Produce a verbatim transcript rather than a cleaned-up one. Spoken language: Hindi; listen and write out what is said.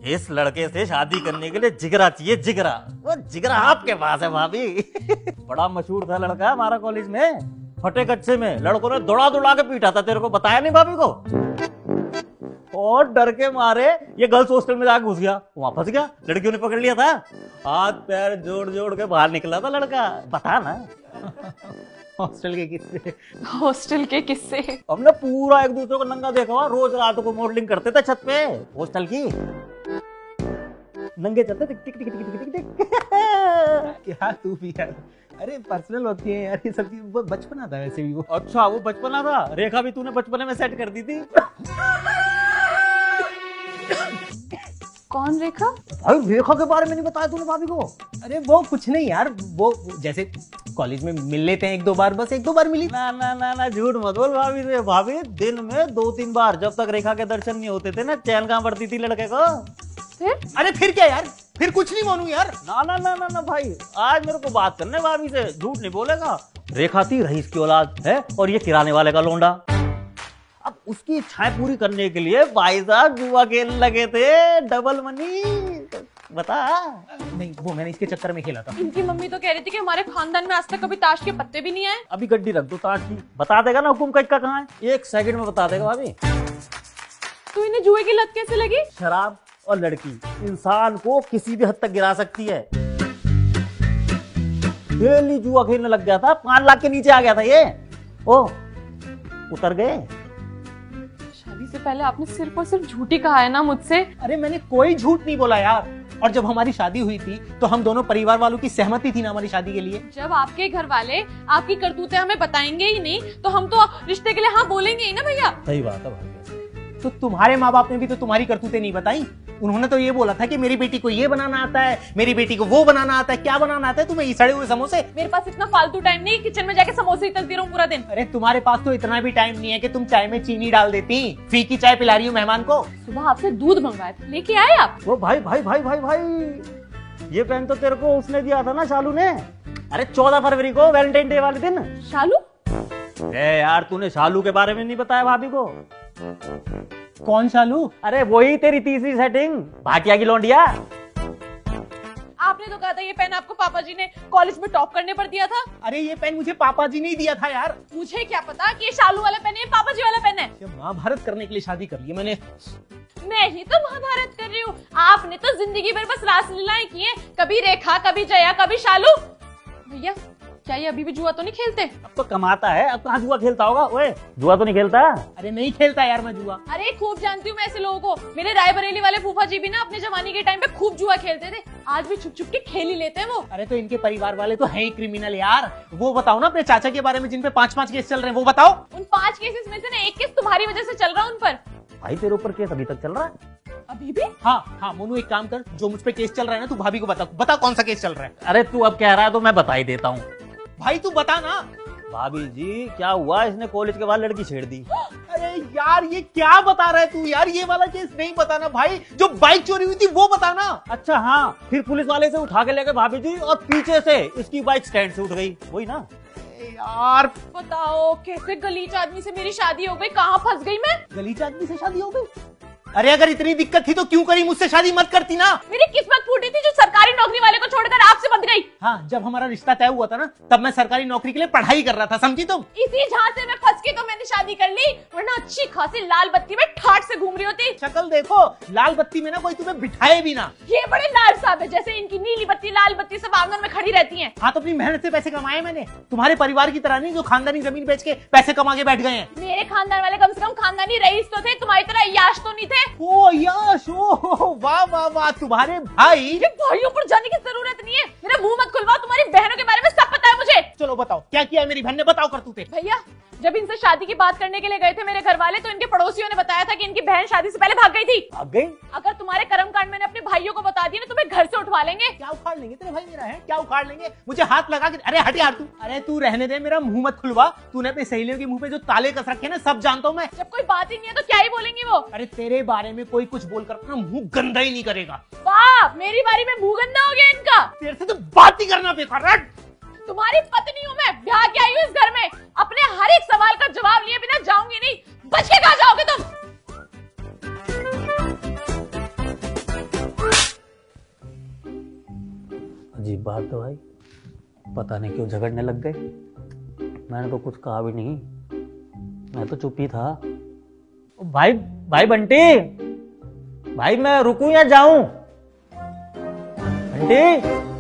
इस लड़के से शादी करने के लिए जिगरा चाहिए, जिगरा। वो जिगरा आपके पास है भाभी। बड़ा मशहूर था लड़का हमारा कॉलेज में, फटे कच्चे में लड़कों ने दौड़ा दौड़ा के पीटा था। तेरे को बताया नहीं भाभी को? और डर के मारे ये गर्ल्स हॉस्टल में जाके घुस गया, वहां फंस गया, लड़कियों ने पकड़ लिया था। हाथ पैर जोड़ जोड़ के बाहर निकला था लड़का। बता ना। हॉस्टल के किस्से। हॉस्टल के किस्से हमने पूरा एक दूसरे को नंगा देखा हुआ, रोज रात को मॉडलिंग करते थे छत पे हॉस्टल की। नंगे चलते टिक टिक टिक टिक टिक टिक। क्या तू भी यार, अरे पर्सनल होती है यार ये सब चीज। वो बचपना था वैसे भी वो। अच्छा वो बचपना था। रेखा भी तूने बचपने में सेट कर दी थी। कौन रेखा? भाई रेखा के बारे में नहीं बताया तूने भाभी को? अरे वो कुछ नहीं यार, वो जैसे कॉलेज में मिल लेते हैं एक दो बार, बस एक दो बार मिली। ना ना ना ना झूठ मत बोल भाभी से। भाभी दिन में दो तीन बार, जब तक रेखा के दर्शन नहीं होते थे ना, चैन कहाँ पड़ती थी लड़के को। फिर? अरे फिर क्या यार, फिर कुछ नहीं मानू यार। ना ना ना ना ना भाई, आज मेरे को बात करने भाभी से, झूठ नहीं बोलेगा। रेखा थी रईस की औलाद है और ये किराने वाले का लोंडा। अब उसकी इच्छाएं पूरी करने के लिए भाई साहब जुआ खेलने लगे थे, डबल मनी। बता। नहीं वो मैंने इसके चक्कर में खेला था। इनकी मम्मी तो कह रही थी कि हमारे खानदान में आज तक कभी ताश के पत्ते भी नहीं आए। अभी गड्डी रख दो ताश की, बता देगा ना हुकुम का कहाँ है, एक सेकंड में बता देगा भाभी। तो इन्हें जुए की लत कैसे लगी? शराब और लड़की इंसान को किसी भी हद तक गिरा सकती है। डेली जुआ खेलने लग गया था, पांच लाख के नीचे आ गया था ये। ओ उतर गए। शादी से पहले आपने सिर्फ और सिर्फ झूठी कहा है ना मुझसे। अरे मैंने कोई झूठ नहीं बोला यार। और जब हमारी शादी हुई थी तो हम दोनों परिवार वालों की सहमति थी ना हमारी शादी के लिए। जब आपके घर वाले आपकी करतूतें हमें बताएंगे ही नहीं तो हम तो रिश्ते के लिए हाँ बोलेंगे ही ना भैया। सही बात है भाई। तो तुम्हारे माँ बाप ने भी तो तुम्हारी करतूतें नहीं बताई। उन्होंने तो ये बोला था कि मेरी बेटी को ये बनाना आता है, मेरी बेटी को वो बनाना आता है। क्या बनाना आता है तुम्हें? ये सड़े हुए समोसे। मेरे पास इतना फालतू टाइम नहीं किचन में जाके समोसे ही तलती रहूं पूरा दिन। अरे तुम्हारे पास तो इतना भी टाइम नहीं है कि तुम चाय में चीनी डाल देती। फीकी चाय पिला रही हो मेहमान को। सुबह आपसे दूध मंगवाया था, लेके आए आप? वो भाई भाई भाई भाई भाई ये पेन तो तेरे को उसने दिया था ना, शालू ने। अरे चौदह फरवरी को वैलेंटाइन डे वाले दिन। शालू? ए यार तूने शालू के बारे में नहीं बताया भाभी को। कौन शालू? अरे वही तेरी तीसरी सेटिंग, भाटिया की लौंडिया। आपने तो कहा था ये पेन आपको पापा जी ने कॉलेज में टॉप करने पर दिया था। अरे ये पेन मुझे पापा जी ने ही दिया था यार। मुझे क्या पता कि ये शालू वाला पेन है, पापा जी वाला पेन है। महाभारत करने के लिए शादी कर ली मैंने। मैं ही तो महाभारत कर रही हूँ। आपने तो जिंदगी भर बस रासलीलाएं की है, कभी रेखा, कभी जया, कभी शालू। भैया क्या ये अभी भी जुआ तो नहीं खेलते? अब तो कमाता है, अब कहाँ जुआ खेलता होगा? ओए जुआ तो नहीं खेलता। अरे नहीं खेलता यार मैं जुआ। अरे खूब जानती हूँ मैं ऐसे लोगों को। मेरे रायबरेली वाले फूफा जी भी ना अपने जमाने के टाइम पे खूब जुआ खेलते थे। आज भी छुप छुप के खेल ही लेते हैं वो। अरे तो इनके परिवार वाले तो है ही क्रिमिनल यार। वो बताओ ना अपने चाचा के बारे में जिन पे पांच पांच केस चल रहे हैं, वो बताओ। उन पांच केसेस में से ना एक केस तुम्हारी वजह से चल रहा है उन पर। भाई तेरे ऊपर केस अभी तक चल रहा है? अभी भी? हाँ हाँ मोनू एक काम कर, जो मुझ पे केस चल रहा है ना तू भाभी को बता। बता कौन सा केस चल रहा है। अरे तू अब कह रहा है तो मैं बता ही देता हूँ। भाई तू बता ना। भाभी जी क्या हुआ, इसने कॉलेज के बाद लड़की छेड़ दी। अरे यार ये क्या बता रहा है तू यार? ये वाला केस नहीं बताना भाई। जो बाइक चोरी हुई थी वो बताना। अच्छा हाँ, फिर पुलिस वाले से उठा के ले गए भाभी जी और पीछे से इसकी बाइक स्टैंड से उठ गई, वही ना? यार बताओ कैसे गलीच आदमी से मेरी शादी हो गई, कहाँ फंस गई मैं? गलीच आदमी से शादी हो गई? अरे अगर इतनी दिक्कत थी तो क्यों करी? मुझसे शादी मत करती ना। मेरी किस्मत फूटी थी जो सरकारी नौकरी वाले को छोड़कर आपसे बंध गई। हाँ जब हमारा रिश्ता तय हुआ था ना तब मैं सरकारी नौकरी के लिए पढ़ाई कर रहा था, समझी तुम? इसी झांसे में फंस के तो मैंने शादी कर ली, वरना अच्छी खासी लाल बत्ती में ठाट से घूम रही होती। शक्ल देखो, लाल बत्ती में ना कोई तुम्हें बिठाए भी ना। ये बड़े लाल साहब है, जैसे इनकी नीली बत्ती लाल बत्ती सब आंगन में खड़ी रहती है। हाँ तो अपनी मेहनत से पैसे कमाए मैंने, तुम्हारे परिवार की तरह नहीं जो खानदानी जमीन बेच के पैसे कमा के बैठ गए हैं। मेरे खानदान वाले कम से कम खानदानी रईस तो थे, तुम्हारी तरह याश तो नहीं थे। ओ याश, ओ वाह वाह वाह, तुम्हारे भाई। ये भाइयों पर जाने की जरूरत नहीं है, मेरा मुंह मत खुलवाओ, तुम्हारी बहनों के बारे में सब पता है मुझे। चलो बताओ क्या किया है मेरी बहन ने, बताओ करतूते। भैया जब इनसे शादी की बात करने के लिए गए थे मेरे घर वाले तो इनके पड़ोसियों ने बताया था कि इनकी बहन शादी से पहले भाग गई थी। भाग गई? अगर तुम्हारे कर्मकांड मैंने अपने भाइयों को बता दिया ना तुम्हें घर से उठवा लेंगे। क्या उखाड़ लेंगे? तेरे भाई मेरा है, क्या उखाड़ लेंगे? मुझे हाथ लगा के, अरे हट यार तू। अरे तू रहने दे, मेरा मुंह मत खुलवा। तूने अपनी सहेलियों के मुंह पे जो ताले कस रखे ना सब जानता हूँ मैं। जब कोई बात ही नहीं है तो क्या ही बोलेंगी वो। अरे तेरे बारे में कोई कुछ बोलकर अपना मुंह गंदा ही नहीं करेगा। वाह, मेरी बारी में मुंह गंदा हो गया इनका। तेरे से तो बात ही करना बेकार है। तुम्हारी पत्नी हूँ मैं, ब्याह के आई हूँ इस घर में, अपने हर एक सवाल का जवाब लिए बिना जाऊंगी नहीं। बच के कहाँ जाओगे तुम? अजीब बात है भाई, पता नहीं क्यों झगड़ने लग गए। मैंने तो कुछ कहा भी नहीं, मैं तो चुप ही था। भाई भाई बंटी, भाई मैं रुकूं या जाऊं? बंटी